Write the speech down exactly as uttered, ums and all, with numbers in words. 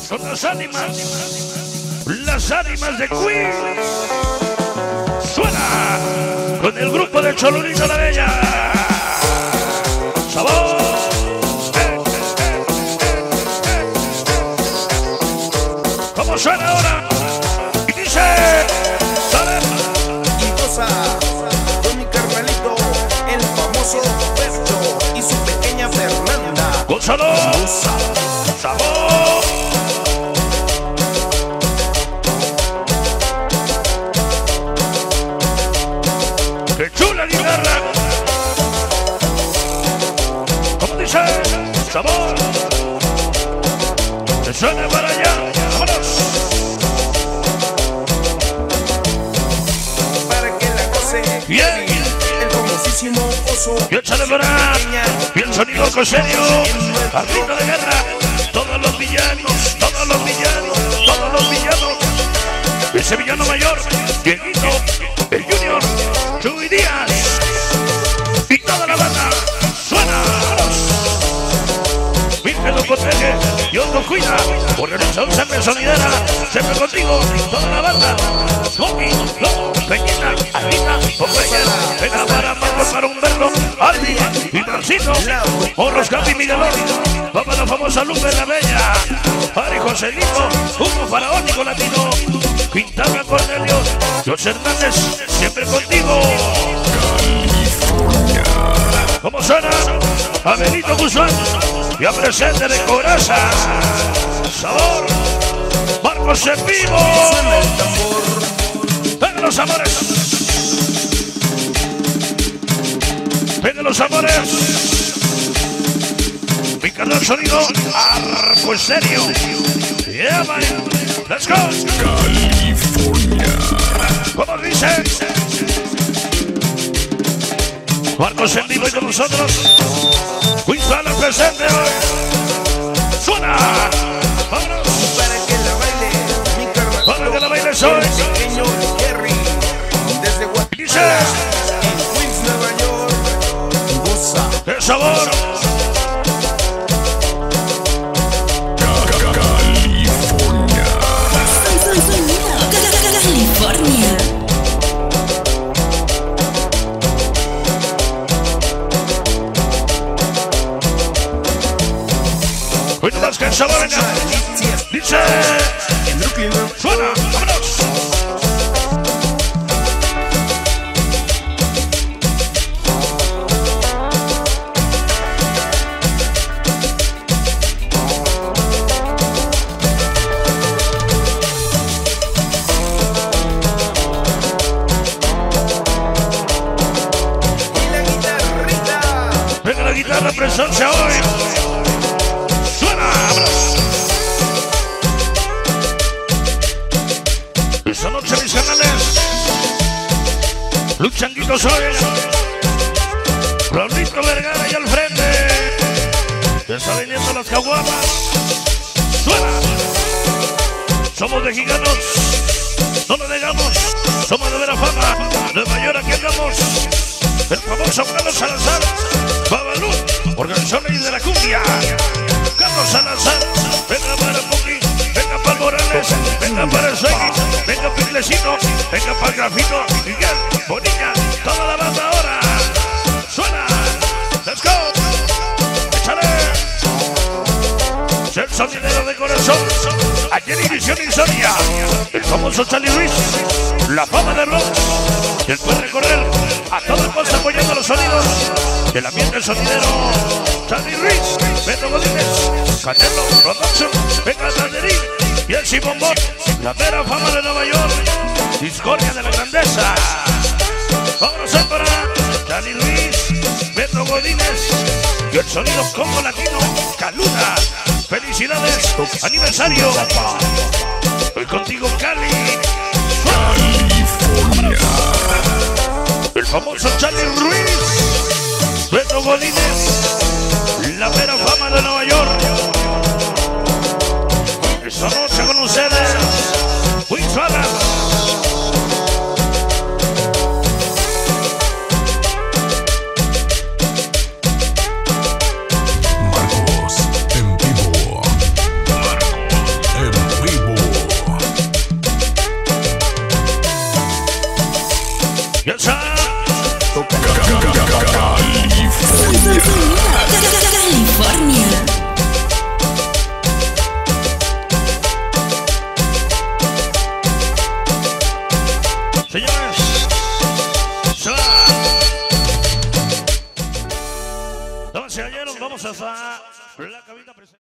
Son las ánimas, las ánimas de Queens. Suena con el grupo de Cholulito la Bella. ¡Sabor! Eh, eh, eh, eh. ¿Cómo suena ahora? Y dice... ¡Sale! Y goza con mi carnalito, el famoso Beto y su pequeña Fernanda. ¡Gózalo! ¡Sabor! ¡Qué chula guitarra! ¿Cómo dice? ¡Sabor! ¡Que suene para allá! ¡Vámonos! Para que la goce ¡Bien! el famosísimo oso. ¡Y échale para! ¡Y el sonido coserio! ¡Al grito de guerra! ¡Todos los villanos! ¡Todos los villanos! ¡Todos los villanos! ¡Ese villano mayor! ¡Dieguito! ¡El Junior! ¡Chuy Díaz! ¡Y toda la banda! ¡Suena! ¡Virgen lo protege! ¡Dios lo cuida! Organización siempre sonidera, siempre contigo, toda la banda. Coqui, Lobo, Peñita, Alita, Popeye, venga para Marcos, para Humberto, Aldi, y Brancito, Morros, Capi, Miguelón, va para la famosa Lupe la Bella, para Joselito, Hugo Faraónico Latino, Quintana Cornelio, José Hernández, siempre contigo. ¿Cómo suena? Abelito Guzmán y a presente de Coraza. Sabor, Marcos en vivo. Suena el tambor. Venga los amores. Venga los amores. Mi canal sonido, Arco Estéreo. Yeah, man. Let's go. California. ¿Cómo dice? Marcos en vivo y con nosotros. Queensland presente hoy. Suena. Vámonos. Para que la baile mi carnalito, Para que la bailes hoy. el pequeño Jerry, desde Dice. Guatemala, en Queens, Nueva York. Goza. ¡Qué sabor! California. California. Hoy no más que el sabor venga. Dice. En Brooklyn, Suena. Vámonos. y la guitarrita. Venga la guitarra presencia hoy. Suena. Vámonos. Esta noche mis canales. Luchanguitos hoy. Raulito Vergara y al frente. Ya está viniendo las caguamas. Suena. Somos de giganos. No lo negamos. Somos de vera fama. Nueva York aquí andamos. El famoso Carlos Salazar. Babalú. Organizó ley de la cumbia. Carlos Salazar. Venga para Puki. Venga para Morales. Venga para el Suegui. Venga para Iglesino. Venga para el Grafito. Miguel. Bonilla. Toda la banda ahora. Suena. Let's go. Échale. El sonidero de corazón. Ayer División Insomnia. El famoso Charlie Ruiz. La fama de rock. El puede recorrer a todo el post apoyando los sonidos. El ambiente sonidero. Charlie Ruiz. Beto Godínez. Canelo. Production. Venga Tanderín. Y el Simón Bot. La mera fama de Nueva York. Discordia de la grandeza. Vámonos a para Charlie Ruiz. Beto Godínez. Y el sonido Congo Latino. Caluda. ¡Felicidades! ¡Aniversario! Hoy contigo, Cali. California. El famoso Charlie Ruiz. Beto Godínez. La mera fama de Nueva York. Esta noche con ustedes. Queensland. Ya está. California. Señores, se va. Damas y caballeros, vamos a la cabina presente.